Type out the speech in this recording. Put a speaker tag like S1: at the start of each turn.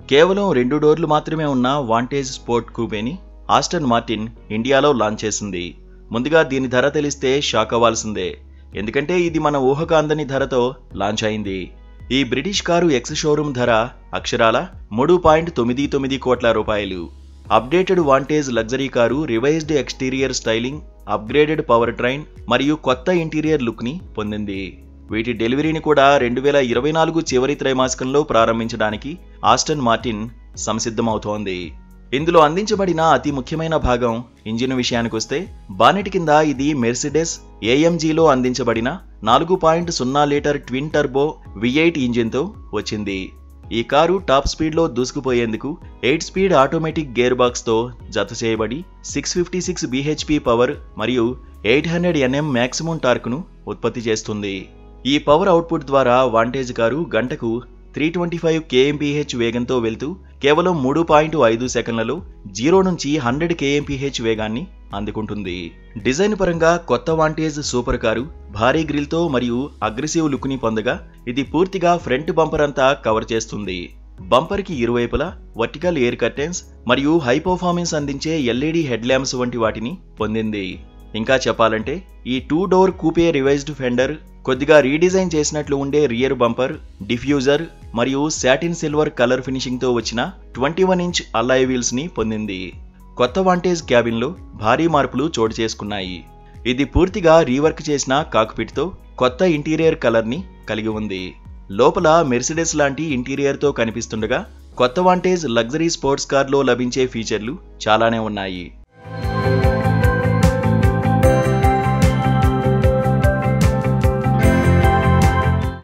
S1: కేవలం 2 డోర్లు మాత్రమే ఉన్న వాంటేజ్ స్పోర్ట్ కూపేని ఆస్టన్ మార్టిన్ ఇండియాలో లాంచ్ చేసింది. ముందుగా దీని ధర తెలిస్తే షాక్ అవ్వాల్సిందే, ఎందుకంటే ఇది మన ఊహకు అందని ధరతో లాంచ్ అయింది. ఈ బ్రిటిష్ కారు ఎక్స్ షోరూమ్ ధర అక్షరాల 3.99 కోట్ల రూపాయలు. Updated Vantage luxury car revised exterior styling, upgraded power train మరియు కొత్త ఇంటీరియర్ లుక్ ని పొందింది. వీటి డెలివరీని కూడా 2024 చివరి త్రైమాసికంలో ప్రారంభించడానికి ఆస్టన్ మార్టిన్ సంసిద్ధమవుతోంది. ఇందులో అందించబడిన అతి ముఖ్యమైన భాగం ఇంజిన్ విషయానికొస్తే, బానెట్ కింద ఇది మెర్సిడెస్ ఏఎంజీలో అందించబడిన 4.0 లీటర్ ట్విన్ టర్బో V8 ఇంజిన్తో వచ్చింది. ఈ కారు టాప్ స్పీడ్లో దూసుకుపోయేందుకు 8 స్పీడ్ ఆటోమేటిక్ గేర్ బాక్స్తో జత చేయబడి 656 bhp పవర్ మరియు 800 Nm మ్యాక్సిమం టార్క్ను ఉత్పత్తి చేస్తుంది. ఈ పవర్ అవుట్పుట్ ద్వారా వాంటేజ్ కారు గంటకు 325 kmph వేగంతో వెళ్తూ కేవలం 3.5 సెకన్లలో 0 నుంచి 100 kmph వేగాన్ని అందుకుంటుంది. డిజైన్ పరంగా కొత్త వాంటేజ్ సూపర్ కారు భారీ గ్రిల్తో మరియు అగ్రెసివ్ లుక్ని పొందగా, ఇది పూర్తిగా ఫ్రంట్ బంపర్ అంతా కవర్ చేస్తుంది. బంపర్కి ఇరువైపులా వర్టికల్ ఎయిర్ కర్టెన్స్ మరియు హై పర్ఫార్మెన్స్ అందించే LED హెడ్ ల్యాంప్స్ వంటి వాటిని పొందింది. ఇంకా చెప్పాలంటే ఈ 2 డోర్ కూపే రివైజ్డ్ ఫెండర్, కొద్దిగా రీడిజైన్ చేసినట్లు ఉండే రియర్ బంపర్, డిఫ్యూజర్ మరియు సాటిన్ సిల్వర్ కలర్ ఫినిషింగ్తో వచ్చిన 21 ఇంచ్ అల్లాయ్ వీల్స్ ని పొందింది. కొత్త వాంటేజ్ క్యాబిన్లో భారీ మార్పులు చోటు చేసుకున్నాయి. ఇది పూర్తిగా రీవర్క్ చేసిన కాక్పిట్తో కొత్త ఇంటీరియర్ కలర్ని కలిగి ఉంది. లోపల మెర్సిడెస్ లాంటి ఇంటీరియర్తో కనిపిస్తుండగా, కొత్త వాంటేజ్ లగ్జరీ స్పోర్ట్స్ కార్లో లభించే ఫీచర్లు చాలానే ఉన్నాయి.